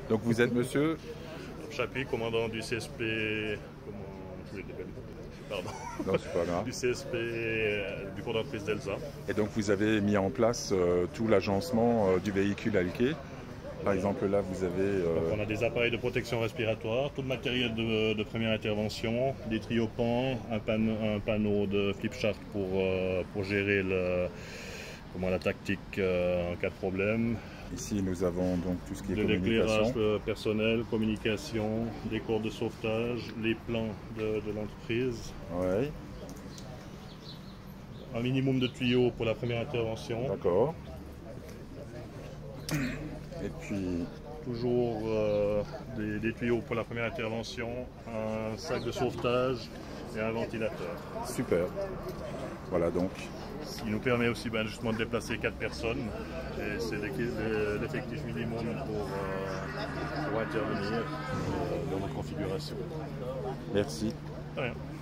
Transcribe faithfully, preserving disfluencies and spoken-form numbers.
Donc vous êtes monsieur? Chapuis, commandant du C S P. Comment je l'appelle? Pardon. Non, c'est pas grave. Du C S P euh, du cours d'entreprise d'Elsa. Et donc vous avez mis en place euh, tout l'agencement euh, du véhicule Alké. Par exemple, là, vous avez... Euh... Donc on a des appareils de protection respiratoire, tout le matériel de, de première intervention, des triopans, un, pan, un panneau de flip chart pour, euh, pour gérer le, comment, la tactique euh, en cas de problème. Ici, nous avons donc tout ce qui est de communication. l'éclairage personnel, communication, des corps de sauvetage, les plans de, de l'entreprise. Ouais. Un minimum de tuyaux pour la première intervention. D'accord. Et puis... Toujours euh, des, des tuyaux pour la première intervention, un sac de sauvetage et un ventilateur. Super. Voilà donc. Ce qui nous permet aussi ben, justement de déplacer quatre personnes. Et c'est l'effectif minimum pour, euh, pour intervenir euh, dans nos configurations. Merci. Rien.